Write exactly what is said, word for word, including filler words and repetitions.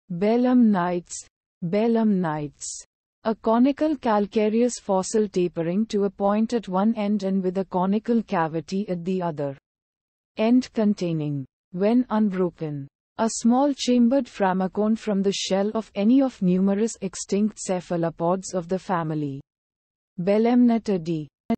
Belemnites. Belemnites. A conical calcareous fossil tapering to a point at one end and with a conical cavity at the other end containing, when unbroken, a small chambered phragmocone from the shell of any of numerous extinct cephalopods of the family Belemnitidae.